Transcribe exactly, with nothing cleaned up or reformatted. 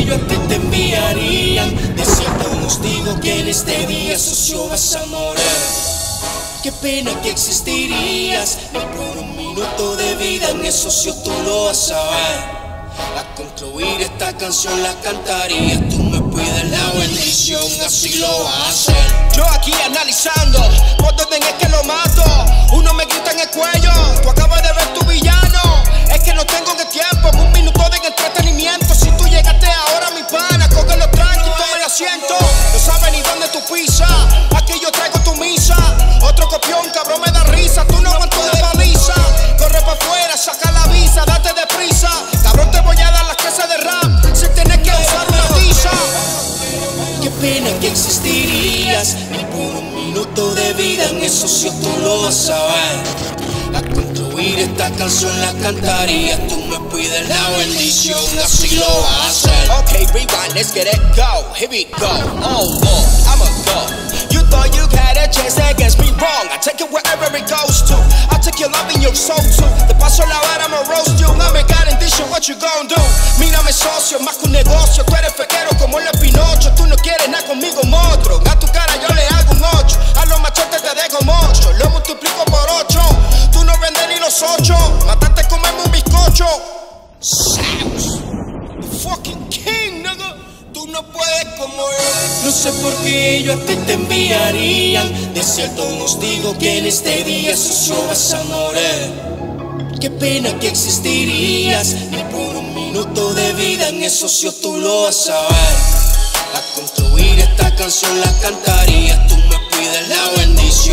yo a ti te enviarían. De cierto os digo que en este día, socio, vas a morir. Qué pena que existirías, ni por un minuto de vida en eso, socio, tú lo vas a ver. A concluir esta canción la cantaría, tú me pides la bendición, así lo vas a hacer. Yo aquí analizando, por dónde es que lo mato. Uno me grita en el cuello, tú acabas de ver tu villano. Es que no tengo de tiempo, en un minuto de entretenimiento. Si tú llegaste ahora, mi pana, cógelo tranqui, toma el asiento. No sabes ni dónde tú pisas, aquí yo traigo tu misa. Otro copión, cabrón, me da risa, tú no aguantas de baliza. Corre pa' afuera, saca la visa, date deprisa. Cabrón, te voy a dar las clases de rap, si tienes que usar una tiza. Qué pena que existirías, ni por un minuto de vida en eso, socio, tú lo vas a ver. A concluir esta canción la cantaría, tú me pides la bendición, así lo vas a hacer. Okay, rewind, let's get it go. Here we go. Oh Lord, I'ma go. You thought you had a chance against me, wrong. I take it wherever it goes to. I take your love and your soul too. Te paso la vara, I'ma roast you. No me garantizo what you gon' do. Mírame, socio, más que un negocio. Tú eres fequero como el Pinocho. Tú no quieres nada conmigo, monstruo. A tu cara yo le hago un ocho. A los machotes te dejo mocho. Lo multiplico por ocho. Tú no vendes ni los ocho. Mataste, comemos un bizcocho. Saus, the fucking king, nigga. Tú no puedes como yo. No sé por qué yo a ti te enviarían. De cierto os digo que en este día, socio, vas a morir. Qué pena que existirías, ni por un minuto de vida en eso, socio, tú lo vas a ver. A concluir esta canción la cantaría, tú me pides la bendición.